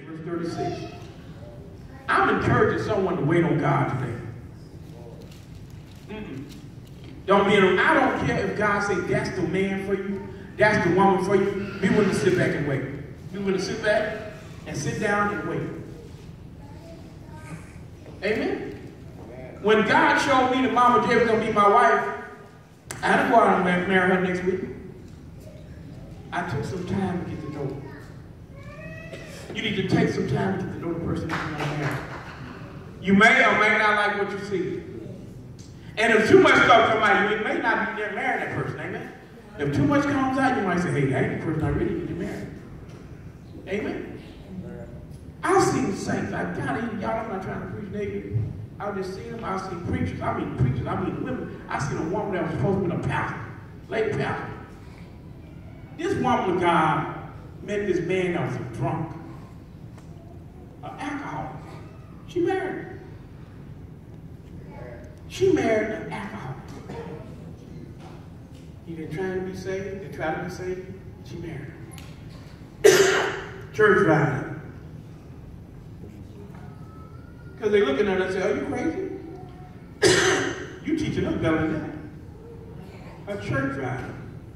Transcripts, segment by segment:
verse 36. I'm encouraging someone to wait on God today. Don't be I don't care if God say that's the man for you, that's the woman for you. Be willing to sit back and wait. Be willing to sit back and sit down and wait. Amen? When God showed me that Mama J was going to be my wife, I had to go out and marry her next week. I took some time to get to know her. You need to take some time to get to know the person that you want to marry. You may or may not like what you see. And if too much stuff comes out, you may not be there marrying that person. Amen? If too much comes out, you might say, hey, that ain't the person I really need to marry. Amen? I've seen saints. Y'all, I'm not trying to preach negative. I've just seen them. I've seen preachers. I mean women. I've seen a woman that was supposed to be a pastor, lady pastor. This woman of God met this man that was a drunk, an alcoholic. She married him. She married an alcoholic. He didn't try to be saved. They tried to be saved. She married him. Church ride. Because they're looking at her and say, are you crazy? You teaching us better than that. A church ride.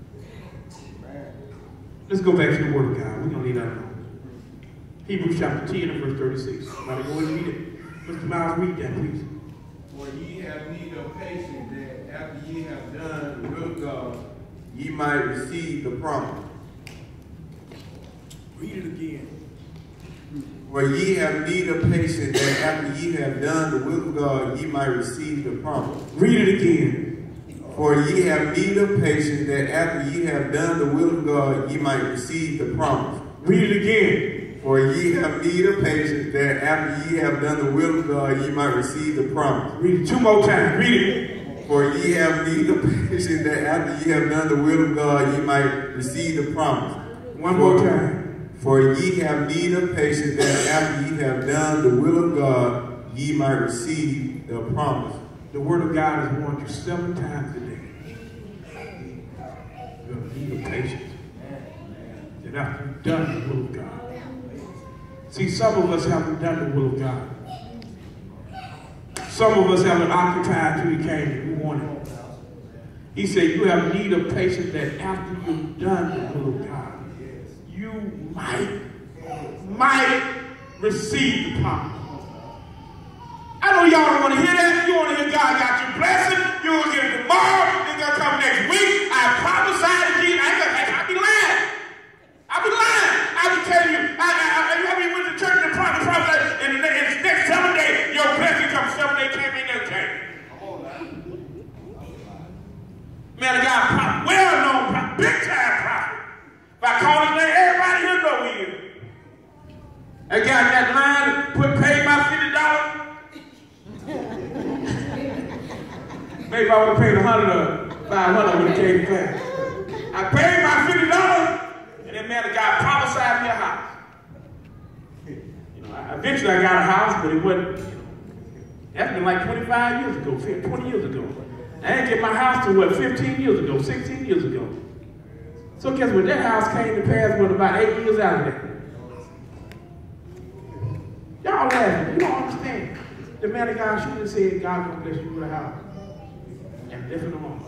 Let's go back to the Word of God. We're going to leave that alone. Hebrews chapter 10 and verse 36. Somebody go and read it. Mr. Miles, read that, please. For ye have need of patience, that after ye have done the will of God, ye might receive the promise. Read it again. For ye have need of patience, that after ye have done the will of God, ye might receive the promise. Read it again. For ye have need of patience, that after ye have done the will of God, ye might receive the promise. Read it again. For ye have need of patience, that after ye have done the will of God, ye might receive the promise. Read it two more times. Read it. For ye have need of patience, that after ye have done the will of God, ye might receive the promise. One more time. For ye have need of patience, that after ye have done the will of God, ye might receive the promise. The Word of God has warned you 7 times a day. You have need of patience. That after you've done the will of God. See, some of us haven't done the will of God. Some of us haven't occupied till He came and we wanted. He said, you have need of patience that after you've done the will of God, you might receive the promise. I know y'all don't want to hear that. You want to hear God got your blessing. You're going to get it tomorrow. It's going to come next week. I prophesy to Jesus. I'll be lying. I'll be lying. I'll be telling you. I mean, went to church and prophesied, and the next 7 days, your blessing comes 7 days, came in there, came. Man, a guy, well-known prophet, big-time prophet. If I call his name, everybody here know he is. That guy got line, paid my $50. Maybe if I would have paid $100 or $500, I would have came to class. I paid my $50, and that man, the guy prophesied me a house. Eventually I got a house, but it wasn't, that's been like 25 years ago, 20 years ago. I didn't get my house till, 15 years ago, 16 years ago. So guess what, that house came to pass with about 8 years out of that. Y'all laughing, you don't understand. The man of God should have said, God gonna bless you with a house. And left it alone.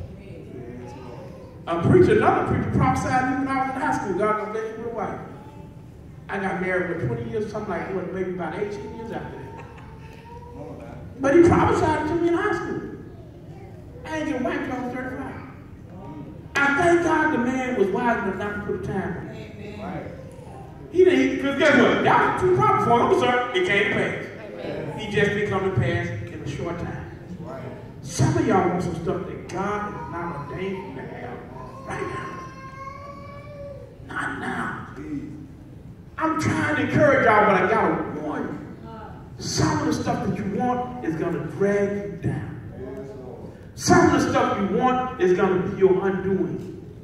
Another preacher prophesied to me when I was in high school, God gonna bless you with a wife. I got married for 20 years, something like what, maybe about 18 years after that. But he prophesied to me in high school. I ain't get a wife till I was 35. I thank God the man was wise enough not to put a time on it. Right. He didn't, because guess what? That was too proper for him, sir. It came to pass. Amen. He just didn't come to pass in a short time. Right. Some of y'all want some stuff that God has not ordained you to have right now. Not now. I'm trying to encourage y'all, but I gotta warn you. Some of the stuff that you want is gonna drag you down. Some of the stuff you want is gonna be your undoing.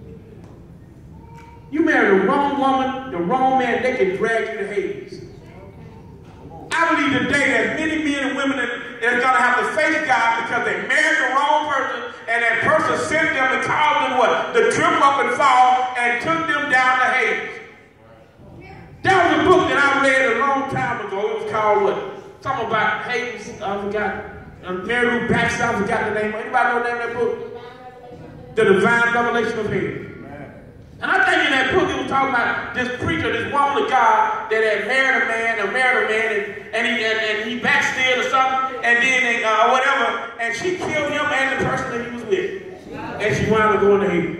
You marry the wrong woman, the wrong man, they can drag you to Hades. I believe today that many men and women are gonna have to face God because they married the wrong person, and that person sent them and caused them what? To trip up and fall and took them down to Hades. That was a book that I read ago. It was called what? Something about Hayes. I forgot. Mary Lou Baxter. I forgot the name. Anybody know the name of that book? The Divine Revelation of Hayes. And I think in that book it was talking about this preacher, this woman of God that had married a man, and he backslid or something, and then they, whatever, and she killed him and the person that he was with. And she wound up going to hell.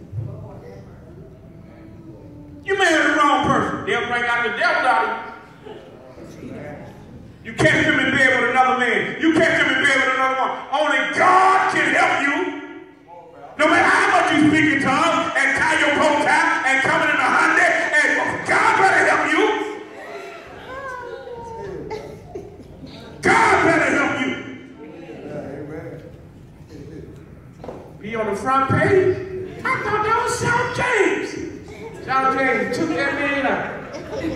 You married the wrong person. They'll bring out the devil out of you. You catch him in bed with another man. You catch him in bed with another woman. Only God can help you. No matter how much you speak in tongues and tie your bow tie and coming in a Hyundai, and God better help you. God better help you. Be on the front page. I thought that was Shout James. Shout James took that man out.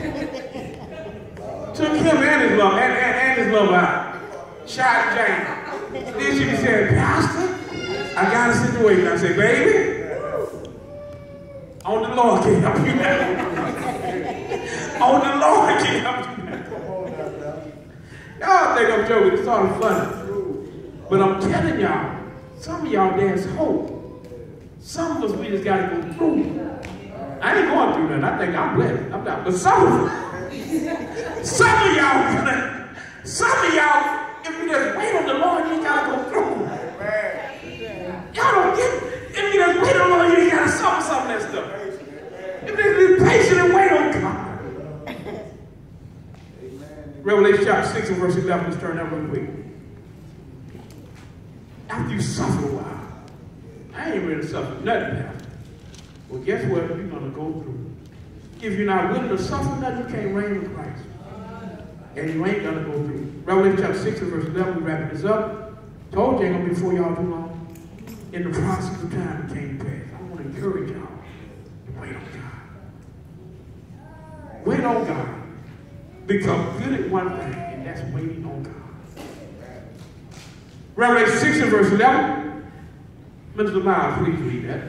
Took him and his love out. Shout James. Then she said, Pastor, I got a situation. I said, baby, only the Lord can help you now. Only the Lord can help you now. Y'all think I'm joking. It's sort of funny. But I'm telling y'all, some of y'all, there's hope. Some of us, we just got to go through. I ain't going through that. I think I'm blessed. I'm not. But some of y'all, if you just wait on the Lord, you got to go through. Y'all don't get it. If you just wait on the Lord, you got to suffer some of that stuff. If you be patient and wait on God. Revelation chapter 6 and verse 11. Let's turn that real quick. After you suffer a while, I ain't ready to suffer nothing now. Well, guess what? You're going to go through. If you're not willing to suffer nothing, you can't reign with Christ. And you ain't going to go through. Revelation chapter 6 and verse 11, we wrap this up. Told you ain't going to be before y'all too long. In the process of time, it came to pass. I want to encourage y'all to wait on God. Wait on God. Become good at one thing, and that's waiting on God. Revelation 6 and verse 11. Mr. Miles, please read that.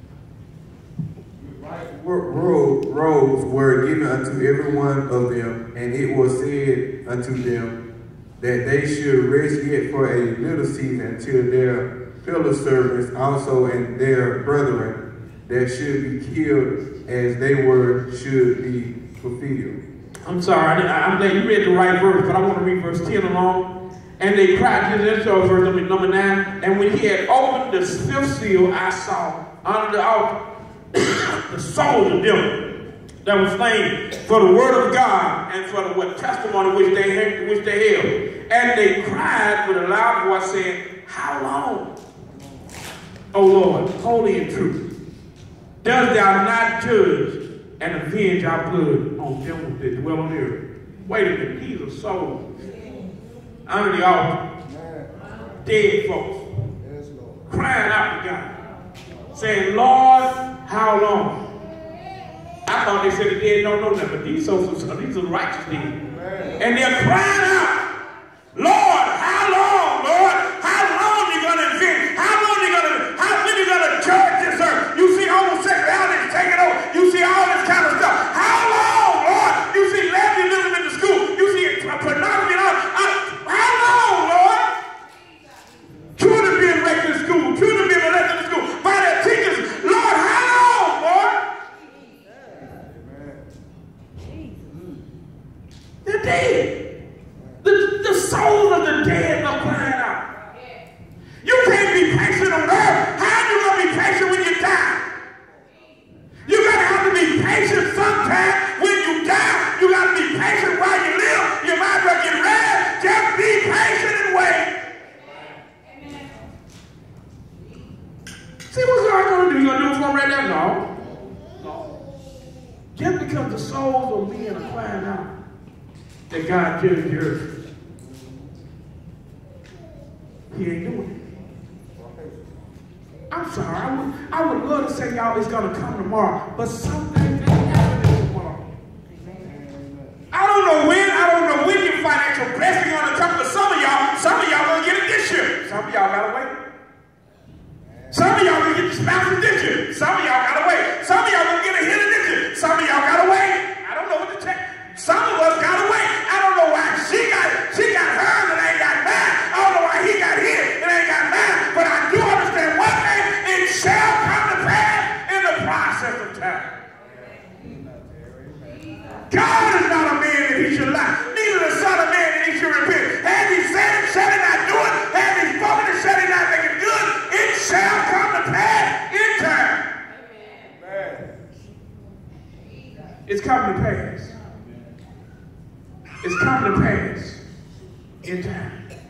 Robes were given unto every one of them, and it was said unto them that they should rest yet for a little season until their fellow servants also and their brethren that should be killed as they were should be fulfilled. I'm sorry, I'm glad you read the right verse, but I want to read verse 10 along. And they cried, this is verse number 9. And when he had opened the fifth seal, I saw under the altar the souls of them that were slain for the word of God and for the testimony which they held. And they cried with a loud voice, saying, how long, O Lord, holy and true, dost thou not judge and avenge our blood on them that dwell on the earth? Wait a minute, these are souls under the altar, dead folks, crying out to God, saying, Lord, how long? I thought they said the dead don't know nothing, but these are righteous dead. And they're crying out, Lord, how long, Lord? How long you going to avenge? How when you going to judge this earth? You see homosexuality taking over. You see all this kind of stuff. How long, Lord? You see lesbianism in the school. You see pornography and all. How long, Lord? Children being raped in school. Children being molested in school by their teachers. Lord, how long, Lord? They're dead. The souls of the dead are crying out. You can't be patient on earth. How are you going to be patient when you die? You're going to have to be patient sometime when you die. You got to be patient while you live. You might as well get ready. Just be patient and wait. See what's God going to do? You going to do it for him right now? No. Just because the souls of men are crying out that God judged the earth, he ain't doing it. I'm sorry. I would love to say y'all it's going to come tomorrow, but some things ain't happening tomorrow. I don't know when your financial blessing going to come, but some of y'all going to get it this year. Some of y'all got to wait. Some of y'all going to get the spouse this year. Some of y'all got to wait. Some of y'all going to get a healing this year. Some of y'all got to wait. I don't know what to check. Some of us got to wait. I don't know God is not a man that he should lie, neither the son of man that he should repent. Has he said it, shall he not do it? Has he spoken it, shall he not make it good? It shall come to pass in time. Amen. It's coming to pass. It's coming to pass in time.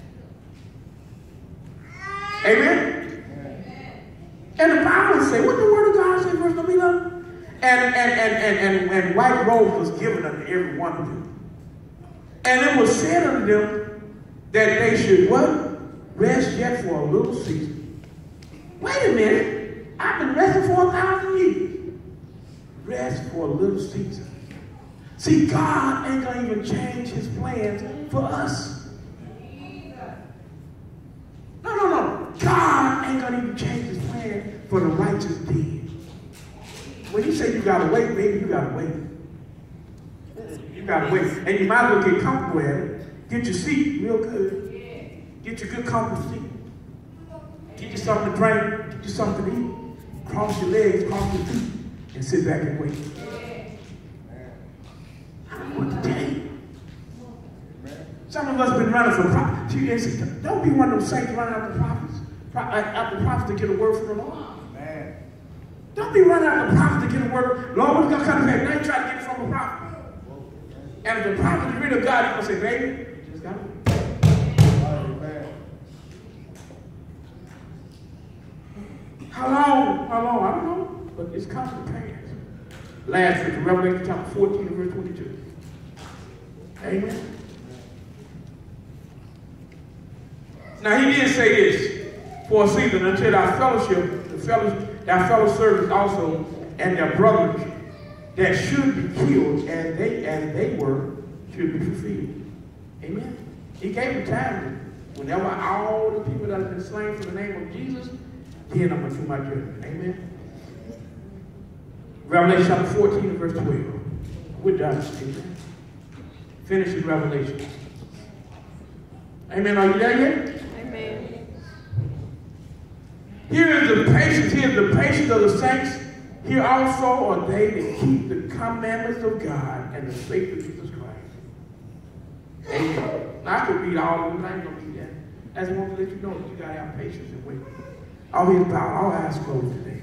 Amen? And the Bible says, what the word of God say, verse number 11? And white robes was given unto every one of them. And it was said unto them that they should what? Rest yet for a little season. Wait a minute. I've been resting for 1,000 years. Rest for a little season. See, God ain't going to even change his plans for us. No. God ain't going to even change his plan for the righteous dead. When you say you got to wait, baby, you got to wait. You got to wait. And you might as well get comfortable at it. Get your seat real good. Get your good comfortable seat. Get you something to drink. Get you something to eat. Cross your legs, cross your feet, and sit back and wait. I don't know what to tell you. Some of us been running for prophets. Don't be one of those saints running after prophets to get a word from the Lord. Don't be running out of the prophet to get a word. Lord, we're going to come back. Now you try to get it from a prophet. And if the prophet is really of God, he's going to say, baby, you just got to wait. How long? I don't know. But it's coming to pass. Last verse, Revelation chapter 14 and verse 22. Amen. Now he did say this, for a season, until our fellowship, thy fellow servants also, and their brothers that should be killed as they were, should be fulfilled. Amen. He gave them time. Whenever all the people that have been slain for the name of Jesus, then I'm going to do my judgment. Amen. Revelation chapter 14 and verse 12. We're done. Amen. Finishing Revelation. Amen. Are you there yet? Amen. Here is the patience. Here is the patience of the saints. Here also are they that keep the commandments of God and the faith of Jesus Christ. Amen. Now, I could read all of them, but I ain't going to read that. I just want to let you know that you got to have patience and wait. All he's about, all eyes closed today.